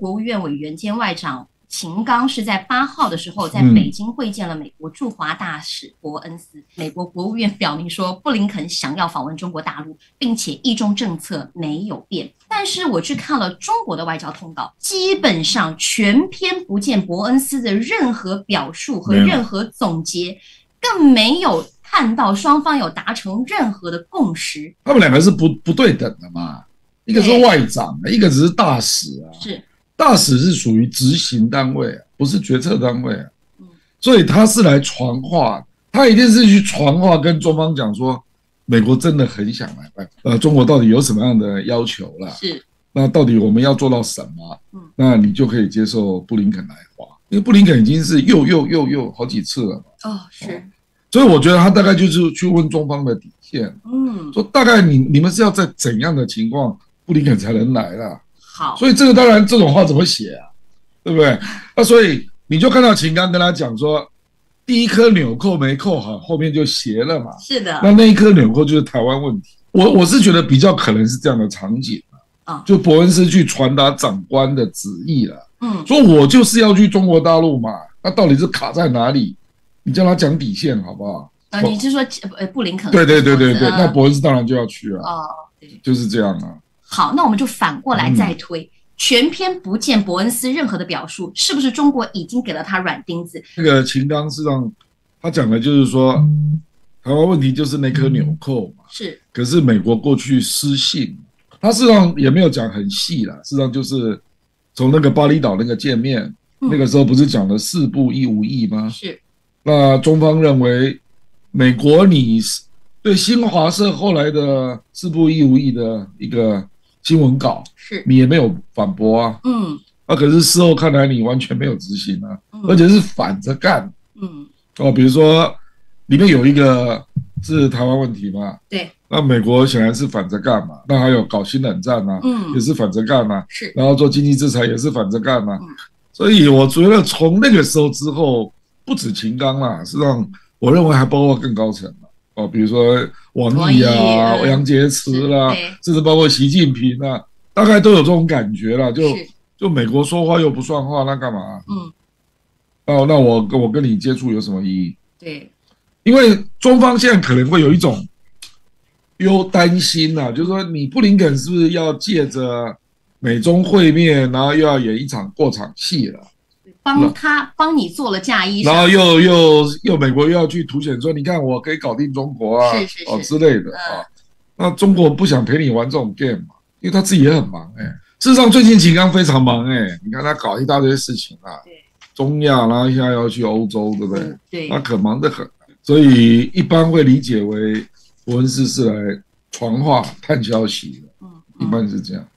国务院委员兼外长秦刚是在8号的时候在北京会见了美国驻华大使伯恩斯。美国国务院表明说，布林肯想要访问中国大陆，并且一中政策没有变。但是我去看了中国的外交通稿，基本上全篇不见伯恩斯的任何表述和任何总结，更没有看到双方有达成任何的共识。 他们两个是不对等的嘛，一个是外长，一个只是大使啊。 是。 大使是属于执行单位啊，不是决策单位啊，所以他是来传话，他一定是去传话跟中方讲说，美国真的很想来，中国到底有什么样的要求啦？ 是， 那到底我们要做到什么？那你就可以接受布林肯来华，因为布林肯已经是又好几次了嘛。 哦，是， 所以我觉得他大概就是去问中方的底线，说大概你们是要在怎样的情况，布林肯才能来啦？ 好， 所以这个当然这种话怎么写啊，对不对？那所以你就看到秦刚跟他讲说，第一颗纽扣没扣好，后面就斜了嘛。 是的。 那一颗纽扣就是台湾问题。我是觉得比较可能是这样的场景啊，就伯恩斯去传达长官的旨意了。说我就是要去中国大陆嘛，那到底是卡在哪里？你叫他讲底线好不好？ 你是说布林肯？ 对，那伯恩斯当然就要去啊。对，就是这样啊。 好，那我们就反过来再推，全篇不见伯恩斯任何的表述，是不是中国已经给了他软钉子？ 那个秦刚是让他讲的就是说，台湾问题就是那颗纽扣嘛。 是。 可是美国过去失信，他事实上也没有讲很细啦，事实上就是从那个巴厘岛那个见面，那个时候不是讲了4不1无益吗？ 是。 那中方认为，美国你对新华社后来的4不1无益的一个新闻稿， 是你也没有反驳啊。可是事后看来你完全没有执行啊，而且是反着干。比如说里面有一个是台湾问题嘛， 对， 那美国显然是反着干嘛，那还有搞新冷战啊，也是反着干啊， 是， 然后做经济制裁也是反着干啊。所以我觉得从那个时候之后，不止秦刚啦，实际上我认为还包括更高层比如说王毅啊、杨洁篪啦，甚至包括习近平啊，大概都有这种感觉啦。就美国说话又不算话，那干嘛？那我跟你接触有什么意义？ 对， 因为中方现在可能会有一种担心啊，就是说你布林肯是不是要借着美中会面，然后又要演一场过场戏了？ 帮你做了嫁衣裳， 然后又美国又要去凸显说，你看我可以搞定中国啊，之类的啊。那中国不想陪你玩这种 game 嘛，因为他自己也很忙事实上最近秦刚非常忙你看他搞一大堆事情啊，中亚，然后现在要去欧洲，对不对？ 对， 他可忙得很，所以一般会理解为伯恩斯是来传话探消息的，一般是这样。